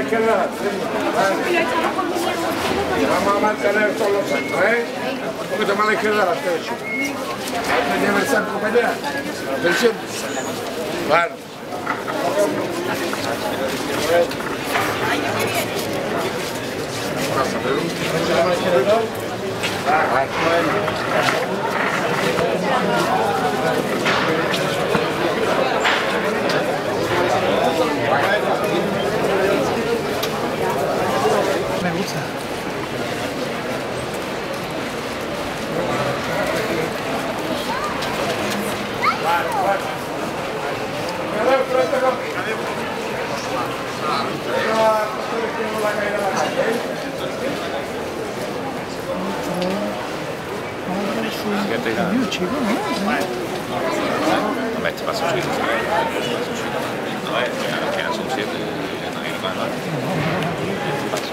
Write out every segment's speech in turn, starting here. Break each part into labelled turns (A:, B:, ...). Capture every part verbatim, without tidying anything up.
A: izquierda a la derecha. Vamos a mantener todos los centros, ¿eh? Un poquito más a la izquierda a la derecha. ¿Me lleva el centro para allá? Atención. Claro.
B: Me gusta.
C: Siete ya.
B: Muy chico, ¿no?
C: A ver, este paso suyo. A ver, al final son siete. No hay más, ¿no? Paso.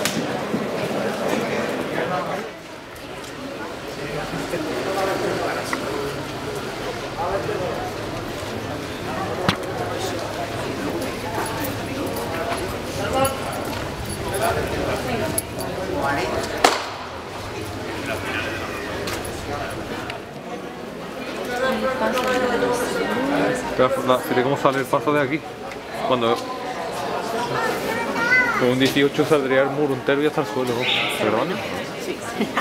D: Fíjate cómo sale el paso de aquí. Cuando con un dieciocho saldría el muro entero y hasta el suelo, ¿no? ¿Verdad?
B: Sí.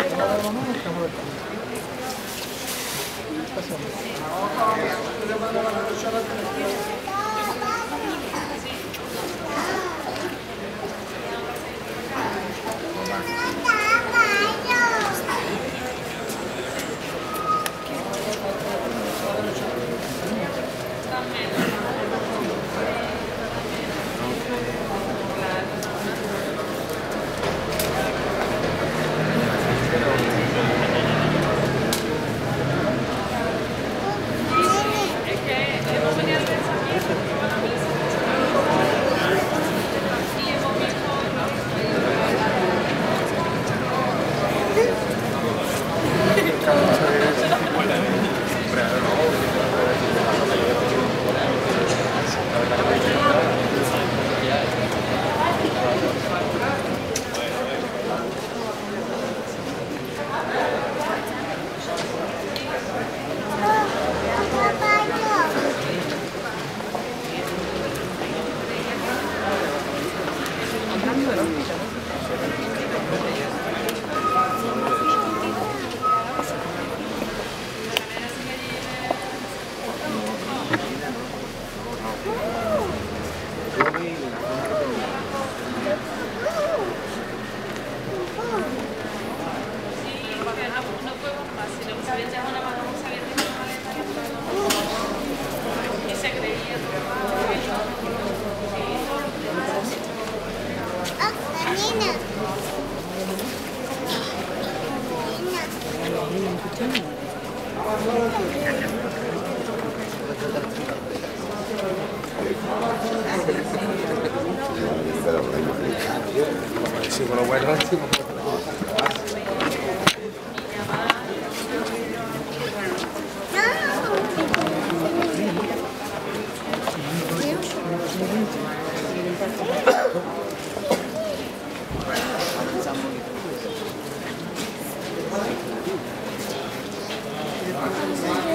A: Sí, con lo bueno, sí.
B: Thank you.